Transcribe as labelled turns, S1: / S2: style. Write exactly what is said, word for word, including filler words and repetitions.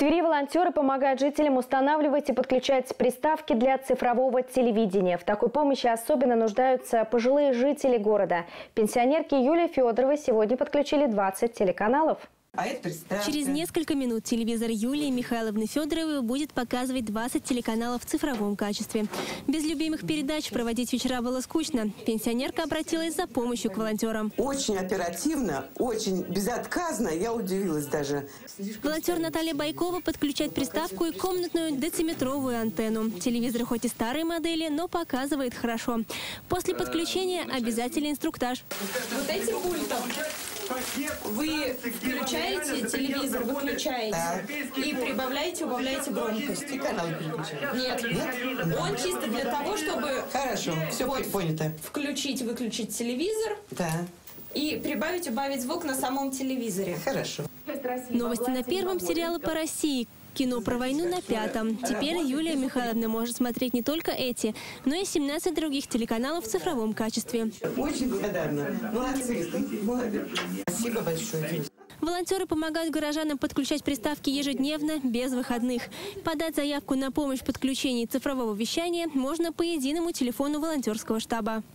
S1: Твери волонтеры помогают жителям устанавливать и подключать приставки для цифрового телевидения. В такой помощи особенно нуждаются пожилые жители города. Пенсионерке Юлии Федоровой сегодня подключили двадцать телеканалов.
S2: А это приставка.
S3: Через несколько минут телевизор Юлии Михайловны Федоровой будет показывать двадцать телеканалов в цифровом качестве. Без любимых передач проводить вечера было скучно. Пенсионерка обратилась за помощью к волонтерам.
S2: Очень оперативно, очень безотказно. Я удивилась даже.
S3: Волонтер Наталья Байкова подключает приставку и комнатную дециметровую антенну. Телевизор хоть и старой модели, но показывает хорошо. После подключения обязательный инструктаж.
S4: Вот этим пультом вы включаете телевизор, выключаете
S2: Да.
S4: и прибавляете, убавляете громкость.
S2: И канал переключаем.
S4: Нет,
S2: Нет?
S4: он чисто для того, чтобы
S2: Хорошо, все
S4: вот
S2: понято.
S4: включить, выключить телевизор
S2: Да,
S4: и прибавить, убавить звук на самом телевизоре.
S2: хорошо.
S3: Новости на первом, сериалы по России. Кино про войну на пятом. Теперь Юлия Михайловна может смотреть не только эти, но и семнадцать других телеканалов в цифровом качестве.
S2: Очень благодарна. Молодцы. Молодец. Спасибо большое.
S3: Волонтеры помогают горожанам подключать приставки ежедневно, без выходных. Подать заявку на помощь в подключении цифрового вещания можно по единому телефону волонтерского штаба.